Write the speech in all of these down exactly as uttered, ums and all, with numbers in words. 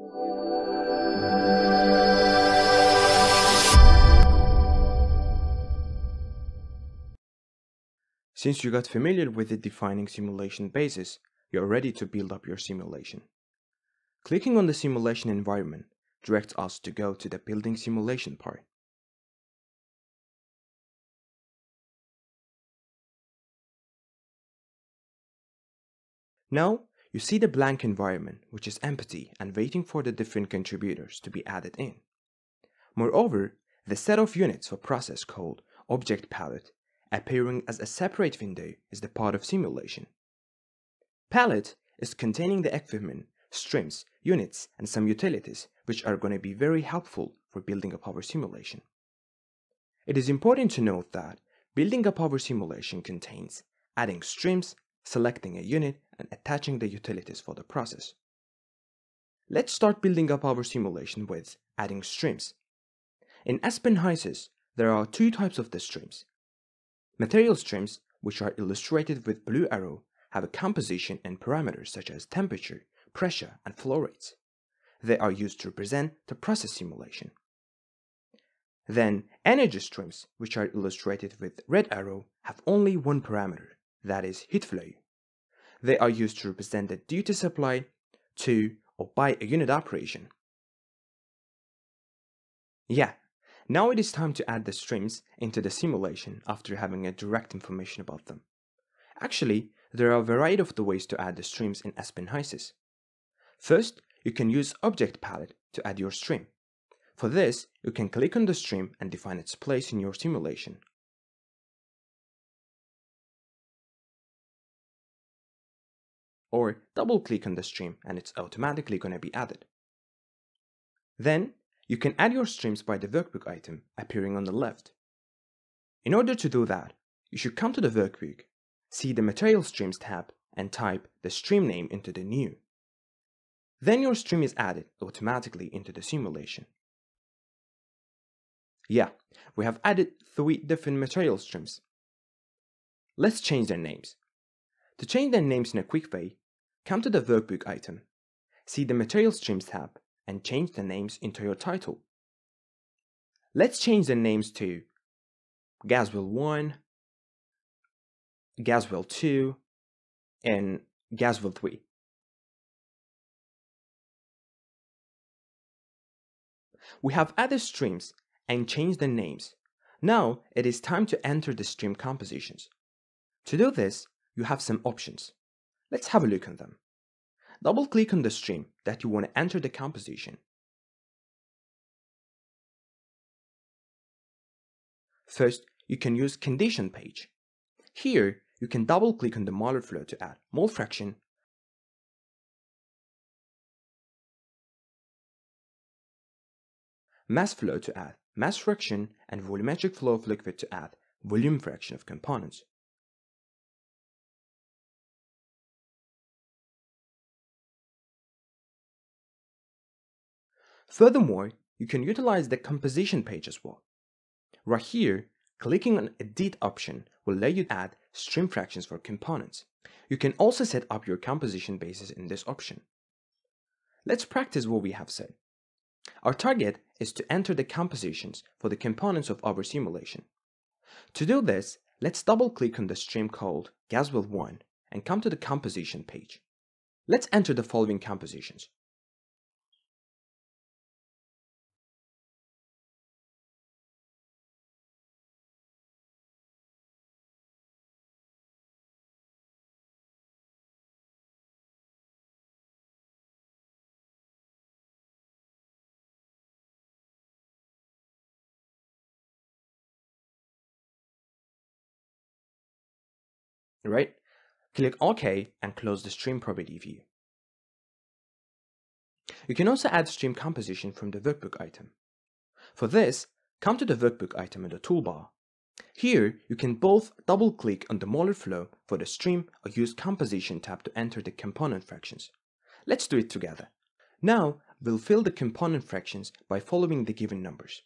Since you got familiar with the defining simulation basis, you're ready to build up your simulation. Clicking on the simulation environment directs us to go to the building simulation part. Now, you see the blank environment, which is empty and waiting for the different contributors to be added in. Moreover, the set of units for process called object palette, appearing as a separate window, is the part of simulation. Palette is containing the equipment, streams, units, and some utilities which are going to be very helpful for building up our simulation. It is important to note that building up our simulation contains adding streams, selecting a unit, and attaching the utilities for the process. Let's start building up our simulation with adding streams. In Aspen HYSYS, there are two types of the streams. Material streams, which are illustrated with blue arrow, have a composition and parameters such as temperature, pressure, and flow rates. They are used to represent the process simulation. Then, energy streams, which are illustrated with red arrow, have only one parameter, that is heat flow. They are used to represent the duty supply to or by a unit operation. Yeah, now it is time to add the streams into the simulation after having a direct information about them. Actually, there are a variety of the ways to add the streams in Aspen HYSYS. First, you can use Object Palette to add your stream. For this, you can click on the stream and define its place in your simulation. Or double-click on the stream and it's automatically going to be added. Then, you can add your streams by the workbook item appearing on the left. In order to do that, you should come to the workbook, see the Material Streams tab, and type the stream name into the new. Then your stream is added automatically into the simulation. Yeah, we have added three different material streams. Let's change their names. To change their names in a quick way, come to the workbook item, see the Material Streams tab, and change the names into your title. Let's change the names to Gaswell one, Gaswell two, and Gaswell three. We have added streams and changed the names. Now it is time to enter the stream compositions. To do this, you have some options. Let's have a look at them. Double-click on the stream that you want to enter the composition. First, you can use condition page. Here, you can double-click on the molar flow to add mole fraction, mass flow to add mass fraction, and volumetric flow of liquid to add volume fraction of components. Furthermore, you can utilize the composition page as well. Right here, clicking on Edit option will let you add stream fractions for components. You can also set up your composition basis in this option. Let's practice what we have said. Our target is to enter the compositions for the components of our simulation. To do this, let's double-click on the stream called Gaswell one and come to the composition page. Let's enter the following compositions. Right? Click OK and close the stream property view. You can also add stream composition from the workbook item. For this, come to the workbook item in the toolbar. Here, you can both double-click on the molar flow for the stream or use composition tab to enter the component fractions. Let's do it together. Now, we'll fill the component fractions by following the given numbers.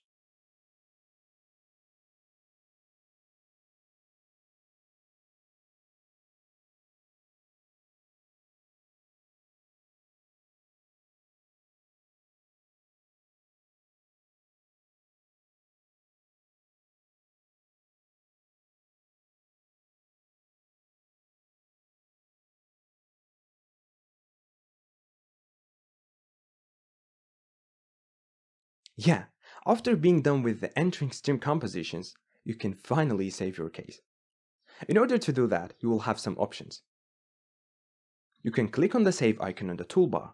Yeah, after being done with the entering stream compositions, you can finally save your case. In order to do that, you will have some options. You can click on the save icon on the toolbar.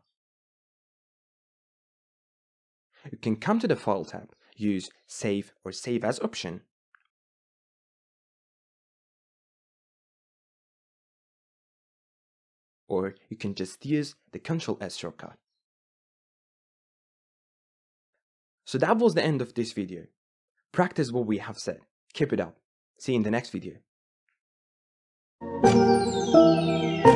You can come to the File tab, use Save or Save As option, or you can just use the control S shortcut. So that was the end of this video. Practice what we have said. Keep it up. See you in the next video.